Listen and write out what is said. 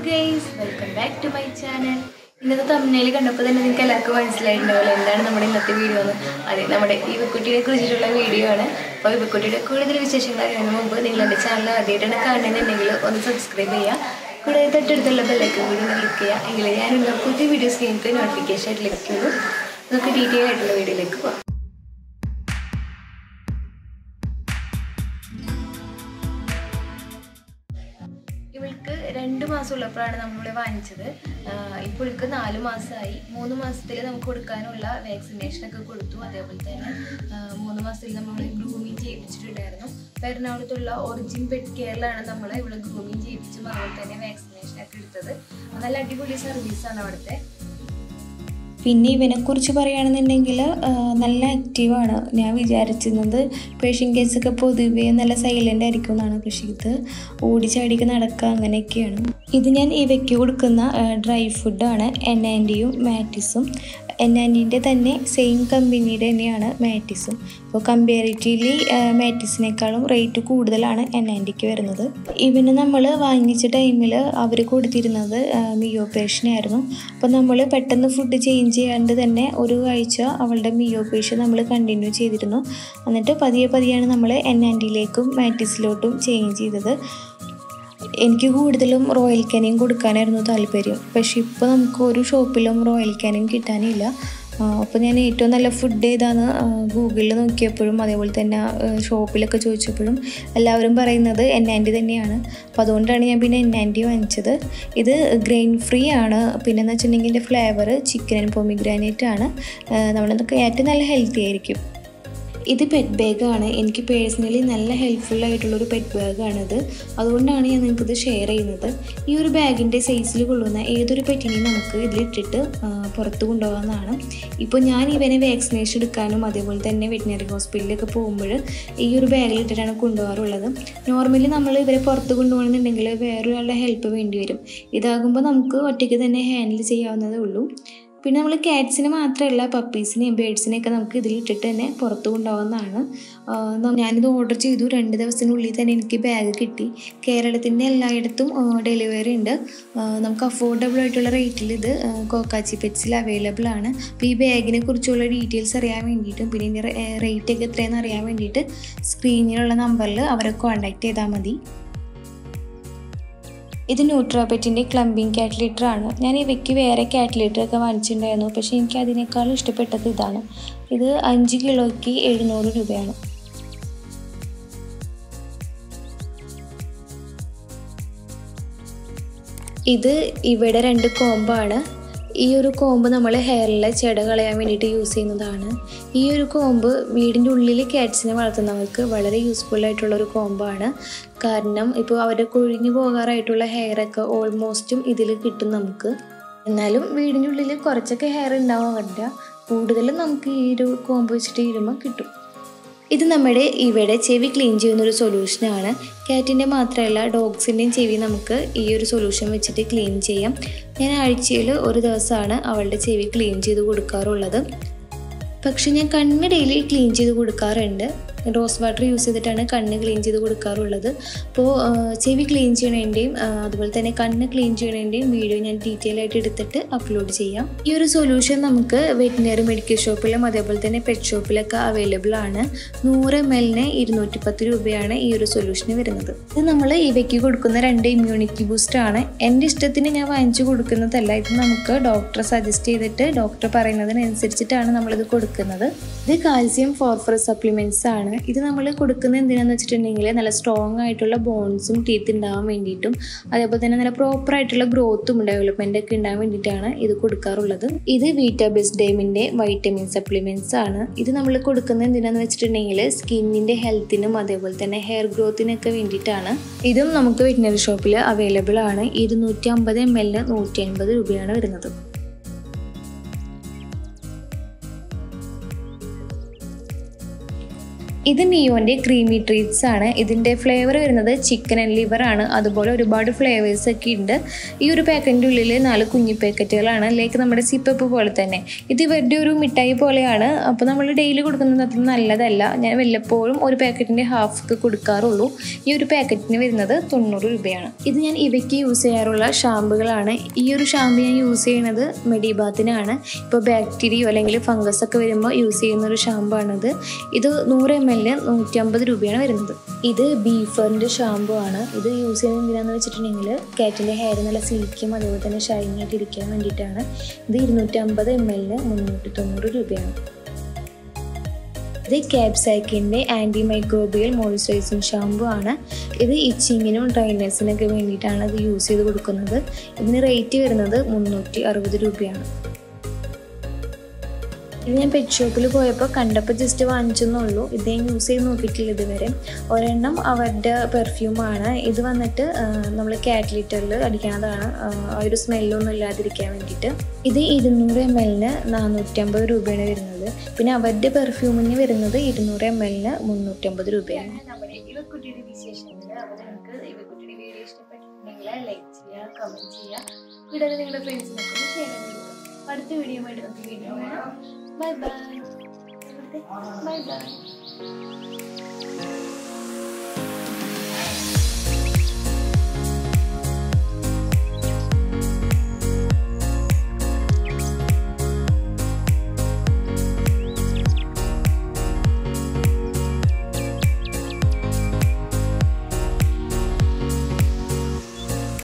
guys, welcome back to my channel. ഇന്നത്തെ തമ്പനയിൽ കണ്ടപ്പോൾ തന്നെ നിങ്ങൾക്ക് എല്ലാവർക്കും മനസ്സിലായിട്ടുണ്ടാവില്ല എന്താണ് നമ്മുടെ ഇന്നത്തെ വീഡിയോ എന്ന്. അതെ, നമ്മുടെ ഇവക്കുട്ടിയെ കുറിച്ചിട്ടുള്ള വീഡിയോ ആണ്. അപ്പോൾ ഇവക്കുട്ടിയുടെ കൂടുതൽ വിശേഷങ്ങൾ അറിയുന്നതിന് മുമ്പ് നിങ്ങൾ എൻ്റെ ചാനൽ ആദ്യമായിട്ടാണ് കാണുന്നുണ്ടെങ്കിൽ ഒന്ന് സബ്സ്ക്രൈബ് ചെയ്യുക. കൂടെ തൊട്ടടുത്തുള്ള ബെല്ലൈക്കൺ കൂടി ഒന്ന് ക്ലിക്ക് ചെയ്യുക. എങ്കിൽ ഞാനുള്ള പുതിയ വീഡിയോസ് നിങ്ങൾക്ക് നോട്ടിഫിക്കേഷൻ ആയിട്ട് ലഭിക്കുള്ളൂ. നമുക്ക് ഡീറ്റെയിൽ ആയിട്ടുള്ള വീഡിയോയിലേക്ക് പോകാം. ഇവൾക്ക് 2 മാസമുള്ളപ്പോഴാണ് നമ്മൾ വാങ്ങിച്ചത്. ഇപ്പോൾ ഇവൾക്ക് 4 മാസമായി. 3 മാസത്തിൽ നമുക്ക് കൊടുക്കാനുള്ള വാക്സിനേഷനൊക്കെ കൊടുത്തു. അതേപോലെ തന്നെ 3 മാസത്തിൽ നമ്മൾ ഗ്രൂമിങ് ചെയ്യിപ്പിച്ചിട്ടുണ്ടായിരുന്നു. എറണാകുളത്തുള്ള ഒറിജിൻ പെറ്റ് കെയറിലാണ് നമ്മൾ ഇവിടെ ഗ്രൂമിങ് ചെയ്യിപ്പിച്ചും അതുപോലെ തന്നെ വാക്സിനേഷനൊക്കെ എടുത്തത്. നല്ല അടിപൊളി സർവീസാണ് അവിടുത്തെ. പിന്നെ ഇവനെക്കുറിച്ച് പറയുകയാണെന്നുണ്ടെങ്കിൽ നല്ല ആക്റ്റീവാണ്. ഞാൻ വിചാരിച്ചിരുന്നത് പേർഷ്യൻ കേസൊക്കെ പൊതുവേ നല്ല സൈലൻ്റ് ആയിരിക്കും എന്നാണ്. പക്ഷേ ഇത് ഓടിച്ചാടിക്ക് നടക്കുക അങ്ങനെയൊക്കെയാണ്. ഇത് ഞാൻ ഇവയ്ക്ക് കൊടുക്കുന്ന ഡ്രൈ ഫുഡാണ്. എൻ&യും മാറ്റിസും. എൻ&ൻ്റെ തന്നെ സെയിം കമ്പനിയുടെ തന്നെയാണ് മാറ്റിസും. അപ്പോൾ കമ്പാരിറ്റീവ്ലി മാറ്റിസിനേക്കാളും റേറ്റ് കൂടുതലാണ് എൻ&ക്ക് വരുന്നത്. ഇവന് നമ്മൾ വാങ്ങിച്ച ടൈമിൽ അവർ കൊടുത്തിരുന്നത് മിയോ പേഷ്യനായിരുന്നു. അപ്പോൾ നമ്മൾ പെട്ടെന്ന് ഫുഡ് ചേഞ്ച് ചെയ്യാണ്ട് തന്നെ ഒരു ആഴ്ച അവളുടെ മിയോ പേഷ്യ നമ്മൾ കണ്ടിന്യൂ ചെയ്തിരുന്നു. എന്നിട്ട് പതിയെയാണ് നമ്മൾ എൻ&ലേക്കും മാറ്റിസിലോട്ടും ചേഞ്ച് ചെയ്തത്. എനിക്ക് കൂടുതലും റോയൽ കാനിയും കൊടുക്കാനായിരുന്നു താല്പര്യം. പക്ഷെ ഇപ്പോൾ നമുക്ക് ഒരു ഷോപ്പിലും റോയൽ കാനിയും കിട്ടാനില്ല. അപ്പോൾ ഞാൻ ഏറ്റവും നല്ല ഫുഡ് ഏതാണെന്ന് ഗൂഗിളിൽ നോക്കിയപ്പോഴും അതേപോലെ തന്നെ ഷോപ്പിലൊക്കെ ചോദിച്ചപ്പോഴും എല്ലാവരും പറയുന്നത് എൻ&ൻ്റെ തന്നെയാണ്. അപ്പോൾ അതുകൊണ്ടാണ് ഞാൻ പിന്നെ എൻ&ൻ്റെ വാങ്ങിച്ചത്. ഇത് ഗ്രെയിൻ ഫ്രീ ആണ്. പിന്നെയെന്ന് വെച്ചിട്ടുണ്ടെങ്കിൽ ഇതിൻ്റെ ഫ്ലേവർ ചിക്കൻ ആൻഡ് പൊമിഗ്രാനൈറ്റ് ആണ്. നമ്മളതൊക്കെ ഏറ്റവും നല്ല ഹെൽത്തി ആയിരിക്കും. ഇത് പെറ്റ് ബാഗാണ്. എനിക്ക് പേഴ്സണലി നല്ല ഹെൽപ്ഫുള്ളായിട്ടുള്ളൊരു പെറ്റ് ബാഗാണിത്. അതുകൊണ്ടാണ് ഞാൻ നിങ്ങൾക്കിത് ഷെയർ ചെയ്യുന്നത്. ഈ ഒരു ബാഗിൻ്റെ സൈസിൽ കൊള്ളുന്ന ഏതൊരു പെറ്റിനെയും നമുക്ക് ഇതിലിട്ടിട്ട് പുറത്ത് കൊണ്ടുപോകാവുന്നതാണ്. ഇപ്പോൾ ഞാൻ ഇവനെ വാക്സിനേഷൻ എടുക്കാനും അതേപോലെ തന്നെ വെറ്റിനറി ഹോസ്പിറ്റലിലൊക്കെ പോകുമ്പോൾ ഈ ഒരു ബാഗിലിട്ടിട്ടാണ് കൊണ്ടുപോകാറുള്ളത്. നോർമലി നമ്മൾ ഇവരെ പുറത്ത് കൊണ്ടുപോകണമെന്നുണ്ടെങ്കിൽ വേറൊരാളുടെ ഹെൽപ്പ് വേണ്ടി വരും. ഇതാകുമ്പോൾ നമുക്ക് ഒറ്റയ്ക്ക് തന്നെ ഹാൻഡിൽ ചെയ്യാവുന്നതേ ഉള്ളൂ. പിന്നെ നമ്മൾ ക്യാറ്റ്സിനെ മാത്രമല്ല പപ്പീസിനെയും ബേഡ്സിനെയൊക്കെ നമുക്ക് ഇതിലിട്ടിട്ട് തന്നെ പുറത്ത് കൊണ്ടുപോകുന്നതാണ്. ഞാനിത് ഓർഡർ ചെയ്തു. 2 ദിവസത്തിനുള്ളിൽ തന്നെ എനിക്ക് ബാഗ് കിട്ടി. കേരളത്തിൻ്റെ എല്ലായിടത്തും ഡെലിവറി ഉണ്ട്. നമുക്ക് അഫോർഡബിൾ ആയിട്ടുള്ള റേറ്റിൽ ഇത് കോക്കാച്ചി പെറ്റ്സിൽ അവൈലബിൾ ആണ്. അപ്പോൾ ഈ ബാഗിനെ കുറിച്ചുള്ള ഡീറ്റെയിൽസ് അറിയാൻ വേണ്ടിയിട്ടും പിന്നെ ഇതിൻ്റെ റേറ്റൊക്കെ എത്രയെന്ന് അറിയാൻ വേണ്ടിയിട്ട് സ്ക്രീനിലുള്ള നമ്പറിൽ അവരെ കോൺടാക്റ്റ് ചെയ്താൽ മതി. ഇത് ന്യൂട്രാപെറ്റിൻ്റെ ക്ലമ്പിങ് ക്യാറ്റ് ലിറ്റർ ആണ്. ഞാൻ ഇവയ്ക്ക് വേറെ ക്യാറ്റ് ലിറ്ററൊക്കെ വാങ്ങിച്ചിട്ടുണ്ടായിരുന്നു. പക്ഷേ എനിക്ക് അതിനേക്കാളും ഇഷ്ടപ്പെട്ടത് ഇതാണ്. ഇത് 5 കിലോയ്ക്ക് 700 രൂപയാണ്. ഇത് ഇവിടെ 2 കോമ്പാണ്. ഈ ഒരു കോമ്പ് നമ്മൾ ഹെയറിലെ ചെട കളയാൻ വേണ്ടിയിട്ട് യൂസ് ചെയ്യുന്നതാണ്. ഈ ഒരു കോമ്പ് വീടിൻ്റെ ഉള്ളിൽ ക്യാറ്റ്സിനെ വളർത്തുന്നവർക്ക് വളരെ യൂസ്ഫുൾ ആയിട്ടുള്ളൊരു കോമ്പാണ്. കാരണം ഇപ്പോൾ അവരുടെ കൊഴിഞ്ഞു പോകാറായിട്ടുള്ള ഹെയറൊക്കെ ഓൾമോസ്റ്റും ഇതിൽ കിട്ടും നമുക്ക്. എന്നാലും വീടിൻ്റെ ഉള്ളിൽ കുറച്ചൊക്കെ ഹെയർ ഉണ്ടാവാൻ പറ്റില്ല. കൂടുതലും നമുക്ക് ഈ ഒരു കോമ്പ് വെച്ചിട്ട് ഇരുമ്പോൾ കിട്ടും. ഇത് നമ്മുടെ ഇവിടെ ചെവി ക്ലീൻ ചെയ്യുന്നൊരു സൊല്യൂഷനാണ്. ക്യാറ്റിൻ്റെ മാത്രമല്ല ഡോഗ്സിൻ്റെയും ചെവി നമുക്ക് ഈ ഒരു സൊല്യൂഷൻ വെച്ചിട്ട് ക്ലീൻ ചെയ്യാം. ഞാൻ ആഴ്ചയിൽ ഒരു ദിവസമാണ് അവളുടെ ചെവി ക്ലീൻ ചെയ്ത് കൊടുക്കാറുള്ളത്. പക്ഷെ ഞാൻ കണ്ണ് ഡെയിലി ക്ലീൻ ചെയ്ത് കൊടുക്കാറുണ്ട്. റോസ് വാട്ടർ യൂസ് ചെയ്തിട്ടാണ് കണ്ണ് ക്ലീൻ ചെയ്ത് കൊടുക്കാറുള്ളത്. അപ്പോൾ ചെവി ക്ലീൻ ചെയ്യണതിൻ്റെയും അതുപോലെ തന്നെ കണ്ണ് ക്ലീൻ ചെയ്യണതിൻ്റെയും വീഡിയോ ഞാൻ ഡീറ്റെയിൽ ആയിട്ട് എടുത്തിട്ട് അപ്ലോഡ് ചെയ്യാം. ഈ ഒരു സൊല്യൂഷൻ നമുക്ക് വെറ്റിനറി മെഡിക്കൽ ഷോപ്പിലും അതേപോലെ തന്നെ പെറ്റ് ഷോപ്പിലൊക്കെ അവൈലബിൾ ആണ്. 100 ml 210 രൂപയാണ് ഈ ഒരു സൊല്യൂഷന് വരുന്നത്. ഇത് നമ്മൾ ഇവയ്ക്ക് കൊടുക്കുന്ന 2 ഇമ്മ്യൂണിറ്റി ബൂസ്റ്ററാണ്. എൻ്റെ ഇഷ്ടത്തിന് ഞാൻ വാങ്ങിച്ചു കൊടുക്കുന്നതല്ല. ഇത് നമുക്ക് ഡോക്ടർ സജസ്റ്റ് ചെയ്തിട്ട് ഡോക്ടർ പറയുന്നതിനനുസരിച്ചിട്ടാണ് നമ്മളിത് കൊടുക്കുന്നത്. ഇത് കാൽസ്യം ഫോസ്ഫറസ് സപ്ലിമെൻറ്റ്സ് ആണ്. ഇത് നമ്മൾ കൊടുക്കുന്നത് എന്തിനാന്ന് വെച്ചിട്ടുണ്ടെങ്കിൽ നല്ല സ്ട്രോങ് ആയിട്ടുള്ള ബോൺസും ടീത്ത് ഉണ്ടാവാൻ വേണ്ടിയിട്ടും അതേപോലെ തന്നെ നല്ല പ്രോപ്പർ ആയിട്ടുള്ള ഗ്രോത്തും ഡെവലപ്മെൻ്റ് ഒക്കെ ഉണ്ടാവാൻ വേണ്ടിയിട്ടാണ് ഇത് കൊടുക്കാറുള്ളത്. ഇത് വിറ്റാബെസ്ഡൈമിൻ്റെ വൈറ്റമിൻ സപ്ലിമെൻറ്റ്സ് ആണ്. ഇത് നമ്മൾ കൊടുക്കുന്നത് എന്തിനാന്ന് വെച്ചിട്ടുണ്ടെങ്കിൽ സ്കിന്നിൻ്റെ ഹെൽത്തിനും അതേപോലെ തന്നെ ഹെയർ ഗ്രോത്തിനൊക്കെ വേണ്ടിയിട്ടാണ്. ഇതും നമുക്ക് വെറ്റിനറി ഷോപ്പിൽ അവൈലബിൾ ആണ്. 250 ml 150 രൂപയാണ് വരുന്നത്. ഇത് മിയോൻ്റെ ക്രീമി ട്രീറ്റ്സ് ആണ്. ഇതിൻ്റെ ഫ്ലേവർ വരുന്നത് ചിക്കൻ ആൻഡ് ലിവർ ആണ്. അതുപോലെ ഒരുപാട് ഫ്ലേവേഴ്സ് ഒക്കെ ഉണ്ട്. ഈ ഒരു പാക്കറ്റിൻ്റെ ഉള്ളിൽ 4 കുഞ്ഞു പാക്കറ്റുകളാണ്, ലൈക്ക് നമ്മുടെ സിപ്പപ്പ് പോലെ തന്നെ. ഇത് ഇവരുടെ ഒരു മിഠായി പോലെയാണ്. അപ്പോൾ നമ്മൾ ഡെയിലി കൊടുക്കുന്നത് അത്ര നല്ലതല്ല. ഞാൻ വല്ലപ്പോഴും ഒരു പാക്കറ്റിൻ്റെ ഹാഫ് ഒക്കെ കൊടുക്കാറുള്ളൂ. ഈ ഒരു പാക്കറ്റിന് വരുന്നത് 90 രൂപയാണ്. ഇത് ഞാൻ ഇവയ്ക്ക് യൂസ് ചെയ്യാറുള്ള ഷാമ്പുകളാണ്. ഈ ഒരു ഷാമ്പു ഞാൻ യൂസ് ചെയ്യുന്നത് മെഡിബാത്തിനാണ്. ഇപ്പോൾ ബാക്ടീരിയോ അല്ലെങ്കിൽ ഫംഗസ് ഒക്കെ വരുമ്പോൾ യൂസ് ചെയ്യുന്ന ഒരു ഷാമ്പു ആണിത്. ഇത് 100 ml 150 രൂപയാണ് വരുന്നത്. ഇത് ബീഫറിൻ്റെ ഷാമ്പു ആണ്. ഇത് യൂസ് ചെയ്യുന്നത് എന്തിനാണെന്ന് വെച്ചിട്ടുണ്ടെങ്കിൽ കാറ്റിൻ്റെ ഹെയർ നല്ല സിൽക്കും അതുപോലെ തന്നെ ഷൈനി ആയിട്ട് ഇരിക്കാൻ വേണ്ടിയിട്ടാണ്. ഇത് 250 ml 390 രൂപയാണ്. ഇത് കാപ്സൈക്കിൻ്റെ ആൻറ്റി മൈക്രോബിയൽ മോയ്സ്ചറൈസിങ് ഷാമ്പു ആണ്. ഇത് ഇച്ചിങ്ങിനും ഡ്രൈനെസ്സിനൊക്കെ വേണ്ടിയിട്ടാണ് ഇത് യൂസ് ചെയ്ത് കൊടുക്കുന്നത്. ഇതിന് റേറ്റ് വരുന്നത് 360 രൂപയാണ്. ഇത് ഞാൻ പെറ്റ് ഷോപ്പിൽ പോയപ്പോൾ കണ്ടപ്പോൾ ജസ്റ്റ് വാങ്ങിച്ചെന്നുള്ളൂ. ഇത് ഞാൻ യൂസ് ചെയ്ത് നോക്കിയിട്ടില്ല ഇതുവരെ. ഒരെണ്ണം അവരുടെ പെർഫ്യൂമാണ്. ഇത് വന്നിട്ട് നമ്മൾ കാറ്റ് ലിറ്ററിൽ അടിക്കണതാണ്, ആ ഒരു സ്മെല്ലൊന്നും ഇല്ലാതിരിക്കാൻ വേണ്ടിയിട്ട്. ഇത് 200 ml 450 രൂപയാണ് വരുന്നത്. പിന്നെ അവരുടെ പെർഫ്യൂമിന് വരുന്നത് 200 ml 350 രൂപയാണ്. നമ്മുടെ ഇവക്കുട്ടിയുടെ വിശേഷങ്ങൾ. അപ്പോൾ നിങ്ങൾക്ക് ഇവക്കുട്ടിയുടെ വീഡിയോ ഇഷ്ടപ്പെട്ടിട്ടുണ്ടെങ്കിൽ ലൈക്ക് ചെയ്യുക, കമൻറ്റ് ചെയ്യുക, കൂടാതെ നിങ്ങളുടെ ഫ്രണ്ട്സിനൊക്കെ ഷെയർ ചെയ്യുക. അടുത്ത വീഡിയോ ആയിട്ട് നമുക്ക് വീഡിയോ കാണാം. Bye bye. Bye bye.